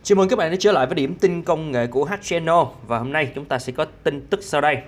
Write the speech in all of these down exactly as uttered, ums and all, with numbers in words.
Chào mừng các bạn đã trở lại với điểm tin công nghệ của H-Channel. Và hôm nay chúng ta sẽ có tin tức sau đây.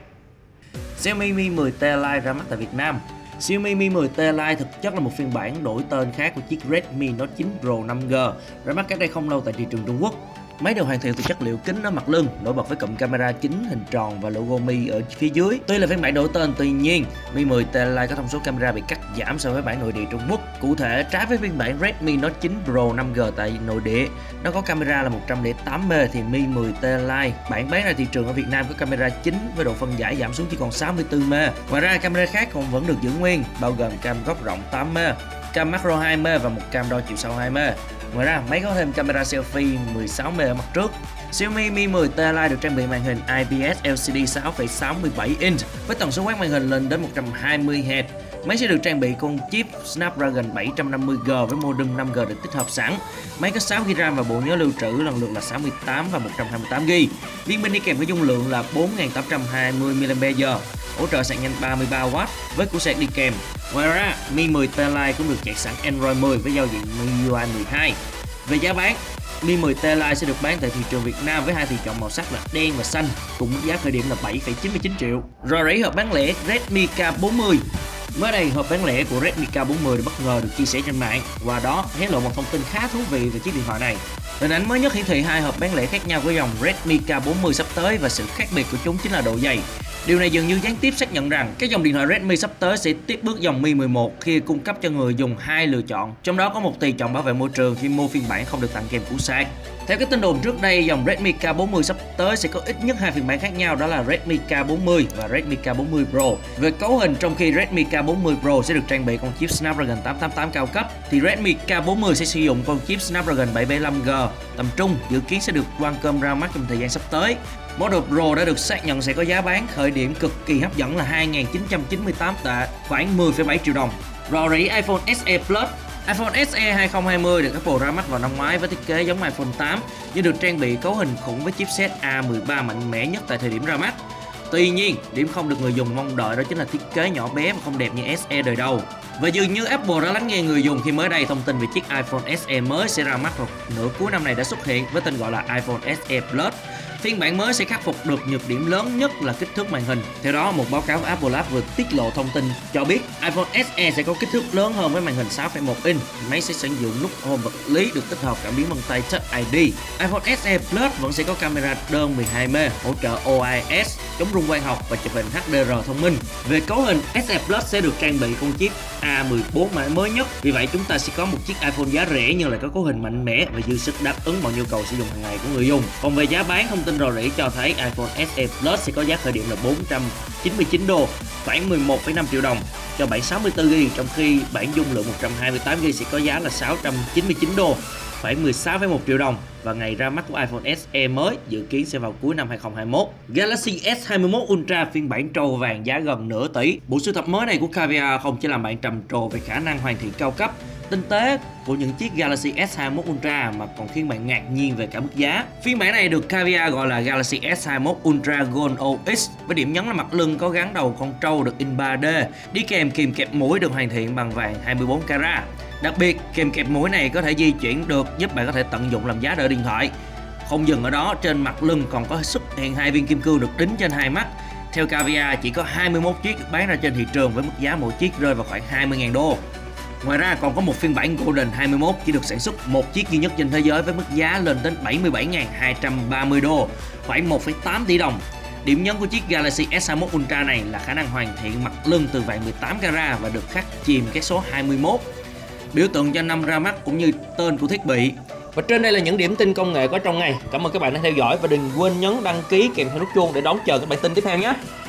Xiaomi Mi mười T Lite ra mắt tại Việt Nam. Xiaomi Mi mười T Lite thực chất là một phiên bản đổi tên khác của chiếc Redmi Note chín Pro năm G ra mắt cách đây không lâu tại thị trường Trung Quốc. Máy được hoàn thiện từ chất liệu kính ở mặt lưng, nổi bật với cụm camera chính hình tròn và logo Mi ở phía dưới. Tuy là phiên bản đổi tên, tuy nhiên Mi mười T Lite có thông số camera bị cắt giảm so với bản nội địa Trung Quốc. Cụ thể, trái với phiên bản Redmi Note chín Pro năm G tại nội địa, nó có camera là một trăm lẻ tám mê, thì Mi mười T Lite bản bán ra thị trường ở Việt Nam có camera chính với độ phân giải giảm xuống chỉ còn sáu mươi tư mê. Ngoài ra, camera khác còn vẫn được giữ nguyên, bao gồm cam góc rộng tám mê, cam macro hai mê và một cam đo chiều sâu hai mê. Ngoài ra, máy có thêm camera selfie mười sáu mê ở mặt trước. Xiaomi Mi mười T Lite được trang bị màn hình I P S L C D sáu phẩy sáu mươi bảy inch với tần số quét màn hình lên đến một trăm hai mươi héc. Máy sẽ được trang bị con chip Snapdragon bảy trăm năm mươi G với modem năm G được tích hợp sẵn. Máy có sáu gi bi ram và bộ nhớ lưu trữ lần lượt là sáu mươi tám và một trăm hai mươi tám gi bi. Viên pin đi kèm với dung lượng là bốn nghìn tám trăm hai mươi mi li am pe giờ, hỗ trợ sạc nhanh ba mươi ba oát với củ sạc đi kèm. Ngoài ra, Mi mười T Lite cũng được chạy sẵn Android mười với giao diện em i u i mười hai. Về giá bán, Mi mười T Lite sẽ được bán tại thị trường Việt Nam với hai tùy chọn màu sắc là đen và xanh, cùng mức giá khởi điểm là bảy phẩy chín mươi chín triệu. Rồi rỉ hộp bán lẻ Redmi K bốn mươi. Mới đây, hộp bán lẻ của Redmi K bốn mươi được bất ngờ được chia sẻ trên mạng, và đó hé lộ một thông tin khá thú vị về chiếc điện thoại này. Hình ảnh mới nhất hiển thị hai hộp bán lẻ khác nhau của dòng Redmi K bốn mươi sắp tới, và sự khác biệt của chúng chính là độ dày. Điều này dường như gián tiếp xác nhận rằng các dòng điện thoại Redmi sắp tới sẽ tiếp bước dòng Mi mười một khi cung cấp cho người dùng hai lựa chọn, trong đó có một tùy chọn bảo vệ môi trường khi mua phiên bản không được tặng kèm củ sạc. Theo các tin đồn trước đây, dòng Redmi K bốn mươi sắp tới sẽ có ít nhất hai phiên bản khác nhau, đó là Redmi K bốn mươi và Redmi K bốn mươi Pro. Về cấu hình, trong khi Redmi K bốn mươi Pro sẽ được trang bị con chip Snapdragon tám tám tám cao cấp, thì Redmi K bốn mươi sẽ sử dụng con chip Snapdragon bảy bảy lăm G tầm trung, dự kiến sẽ được Qualcomm ra mắt trong thời gian sắp tới. Model Pro đã được xác nhận sẽ có giá bán khởi điểm cực kỳ hấp dẫn là hai nghìn chín trăm chín mươi tám tệ, khoảng mười phẩy bảy triệu đồng. Rò rỉ iPhone ét e Plus. iPhone ét e hai không hai không được Apple ra mắt vào năm ngoái với thiết kế giống iPhone tám, nhưng được trang bị cấu hình khủng với chipset A mười ba mạnh mẽ nhất tại thời điểm ra mắt. Tuy nhiên, điểm không được người dùng mong đợi đó chính là thiết kế nhỏ bé và không đẹp như ét e đời đầu. Và dường như Apple đã lắng nghe người dùng khi mới đây thông tin về chiếc iPhone ét e mới sẽ ra mắt vào nửa cuối năm này đã xuất hiện với tên gọi là iPhone ét e Plus. Phiên bản mới sẽ khắc phục được nhược điểm lớn nhất là kích thước màn hình. Theo đó, một báo cáo của Apple Lab vừa tiết lộ thông tin cho biết iPhone ét e sẽ có kích thước lớn hơn với màn hình sáu phẩy một inch. Máy sẽ sử dụng nút home vật lý được tích hợp cảm biến vân tay Touch i đê. iPhone ét e Plus vẫn sẽ có camera đơn mười hai mê, hỗ trợ o i ét, chống rung quang học và chụp hình hát đê rờ thông minh. Về cấu hình, ét e Plus sẽ được trang bị con chip A mười bốn mã mới nhất. Vì vậy, chúng ta sẽ có một chiếc iPhone giá rẻ nhưng lại có cấu hình mạnh mẽ và dư sức đáp ứng mọi nhu cầu sử dụng hàng ngày của người dùng. Còn về giá bán, thông tin rò rỉ cho thấy iPhone ét e Plus sẽ có giá khởi điểm là bốn trăm chín mươi chín đô, khoảng mười một phẩy năm triệu đồng cho bản sáu mươi tư gi bi, trong khi bản dung lượng một trăm hai mươi tám gi bi sẽ có giá là sáu trăm chín mươi chín đô, khoảng mười sáu phẩy một triệu đồng. Và ngày ra mắt của iPhone ét e mới dự kiến sẽ vào cuối năm hai không hai mốt. Galaxy S hai mươi mốt Ultra phiên bản trâu vàng giá gần nửa tỷ. Bộ sưu tập mới này của Caviar không chỉ làm bạn trầm trồ về khả năng hoàn thiện cao cấp, tinh tế của những chiếc Galaxy S hai mươi mốt Ultra mà còn khiến bạn ngạc nhiên về cả mức giá. Phiên bản này được Caviar gọi là Galaxy S hai mươi mốt Ultra Gold o ích, với điểm nhấn là mặt lưng có gắn đầu con trâu được in ba D, đi kèm kìm kẹp mũi được hoàn thiện bằng vàng hai mươi bốn carat. Đặc biệt, kìm kẹp mũi này có thể di chuyển được, giúp bạn có thể tận dụng làm giá đỡ điện thoại. Không dừng ở đó, trên mặt lưng còn có xuất hiện hai viên kim cương được đính trên hai mắt. Theo Caviar, chỉ có hai mươi mốt chiếc được bán ra trên thị trường với mức giá mỗi chiếc rơi vào khoảng hai mươi nghìn đô. Ngoài ra còn có một phiên bản Golden hai mươi mốt chỉ được sản xuất một chiếc duy nhất trên thế giới với mức giá lên đến bảy mươi bảy nghìn hai trăm ba mươi đô, khoảng một phẩy tám tỷ đồng. Điểm nhấn của chiếc Galaxy S hai mươi mốt Ultra này là khả năng hoàn thiện mặt lưng từ vàng mười tám carat và được khắc chìm cái số hai mươi mốt, biểu tượng cho năm ra mắt cũng như tên của thiết bị. Và trên đây là những điểm tin công nghệ có trong ngày. Cảm ơn các bạn đã theo dõi và đừng quên nhấn đăng ký kèm theo nút chuông để đón chờ các bản tin tiếp theo nhé.